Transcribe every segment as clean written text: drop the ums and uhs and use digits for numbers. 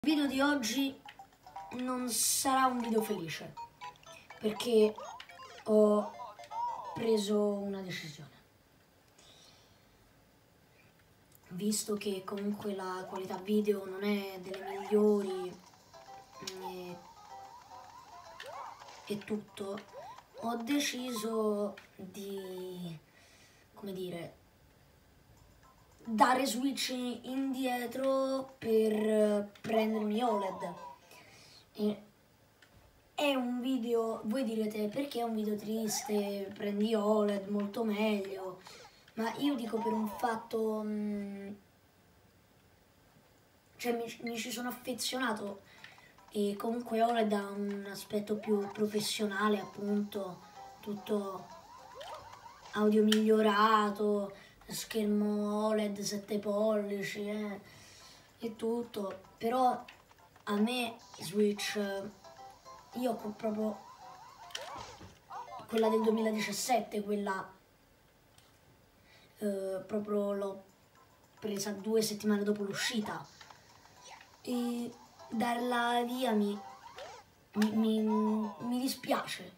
Il video di oggi non sarà un video felice perché ho preso una decisione. Visto che comunque la qualità video non è delle migliori e tutto, ho deciso di, come dire, dare switch indietro per prendermi OLED. È un video, voi direte perché è un video triste, prendi OLED molto meglio, ma io dico per un fatto, cioè mi ci sono affezionato e comunque OLED ha un aspetto più professionale, appunto, tutto audio migliorato, schermo OLED 7 pollici e tutto, però a me Switch, io ho proprio quella del 2017, quella proprio l'ho presa 2 settimane dopo l'uscita e darla via mi dispiace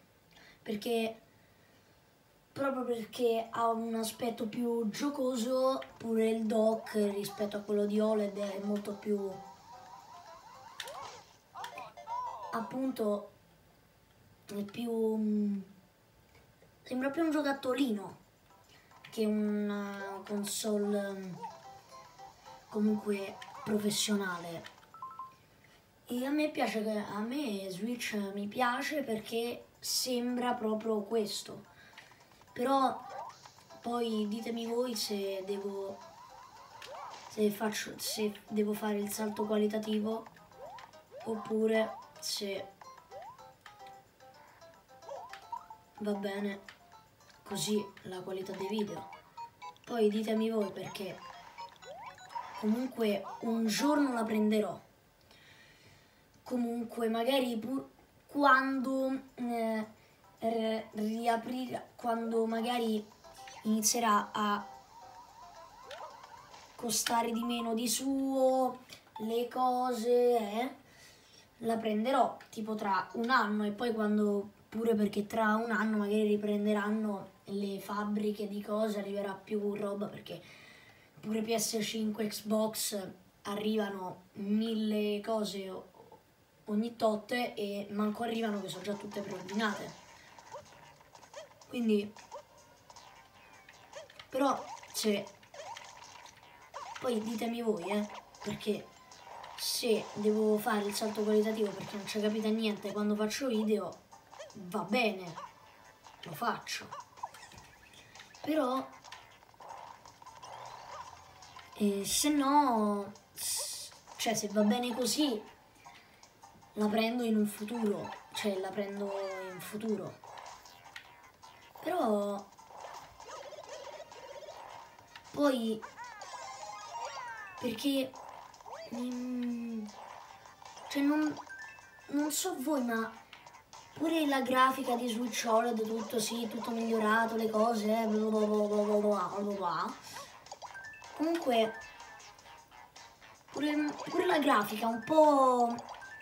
proprio perché ha un aspetto più giocoso, pure il dock rispetto a quello di OLED è molto più, appunto, è più, sembra più un giocattolino che una console comunque professionale. E a me piace, a me Switch mi piace perché sembra proprio questo. Però poi ditemi voi se devo fare il salto qualitativo oppure se va bene così la qualità dei video. Poi ditemi voi, perché comunque un giorno la prenderò. Comunque magari quando riaprirà, quando magari inizierà a costare di meno di suo le cose, la prenderò tipo tra un anno, e poi quando, pure perché tra un anno magari riprenderanno le fabbriche di cose, arriverà più roba, perché pure PS5, Xbox arrivano 1000 cose ogni tot e manco arrivano, che sono già tutte preordinate. Quindi, però, se poi ditemi voi, perché se devo fare il salto qualitativo perché non ci capite niente quando faccio video, va bene, lo faccio. Però se no, cioè se va bene così, la prendo in un futuro, cioè la prendo in futuro. Però poi, perché cioè non so voi, ma pure la grafica di Switch OLED, tutto sì, tutto migliorato, le cose, bla bla bla bla bla bla. Comunque pure la grafica un po'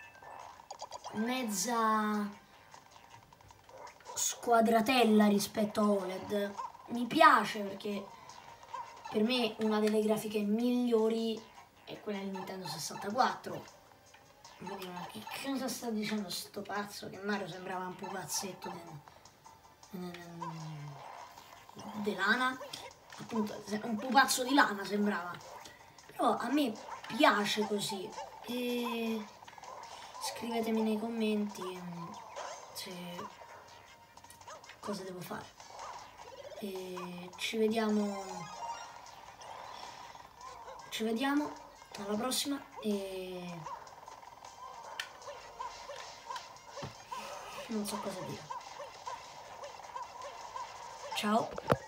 mezza squadratella rispetto a OLED. Mi piace perché per me una delle grafiche migliori è quella del Nintendo 64. Quindi, ma che cosa sta dicendo sto pazzo? Che Mario sembrava un pupazzetto di lana, appunto un pupazzo di lana sembrava. Però a me piace così, e scrivetemi nei commenti cosa devo fare, e ci vediamo alla prossima, e non so cosa dire. Ciao.